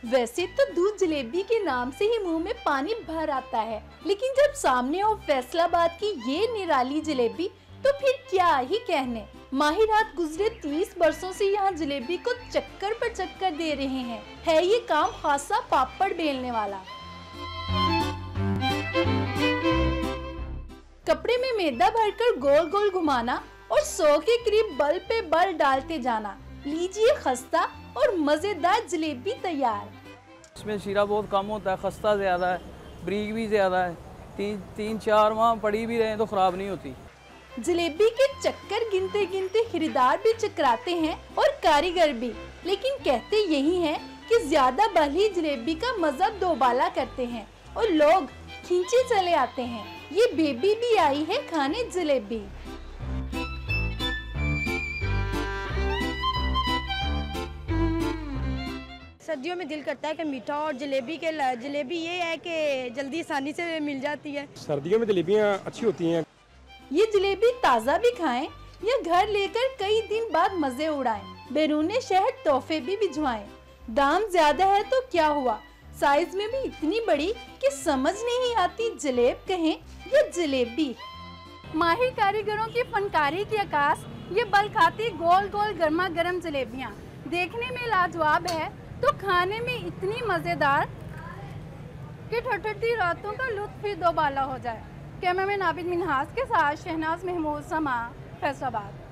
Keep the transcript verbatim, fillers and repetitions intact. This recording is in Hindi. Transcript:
वैसे तो दूध जलेबी के नाम से ही मुंह में पानी भर आता है, लेकिन जब सामने हो फैसलाबाद की ये निराली जलेबी तो फिर क्या ही कहने। माहिरात गुजरे तीस वर्षों से यहाँ जलेबी को चक्कर पर चक्कर दे रहे हैं। है ये काम खासा पापड़ बेलने वाला। कपड़े में मैदा भरकर गोल गोल घुमाना और सौ के करीब बल पे बल डालते जाना। लीजिए खस्ता और मजेदार जलेबी तैयार। इसमें शीरा बहुत कम होता है, खस्ता ज्यादा है, ब्रीक भी ज्यादा है। तीन तीन चार माह पड़ी भी रहे तो खराब नहीं होती। जलेबी के चक्कर गिनते गिनते खरीदार भी चकराते हैं और कारीगर भी, लेकिन कहते यही हैं कि ज्यादा बल ही जलेबी का मजा दोबाला करते हैं और लोग खींचे चले आते हैं। ये बेबी भी आई है खाने जलेबी। सर्दियों में दिल करता है कि मीठा और जलेबी के जलेबी ये है कि जल्दी आसानी से मिल जाती है। सर्दियों में जलेबियाँ अच्छी होती हैं। ये जलेबी ताज़ा भी खाएं या घर लेकर कई दिन बाद मजे उड़ाएं। बैरूने शहर तोहफे भी भिजवाएं। दाम ज्यादा है तो क्या हुआ, साइज में भी इतनी बड़ी कि समझ नहीं आती जलेब कहें या जलेबी। माहिर कारीगरों की फनकारी की आकाश ये बल खाती गोल गोल गर्मा गर्म जलेबियाँ देखने में लाजवाब है तो खाने में इतनी मजेदार कि ठठरती रातों का लुत्फ ही दोबाला हो जाए। कैमरामैन आबिद मिनहास के साथ शहनाज महमूद, समा, फैसलाबाद।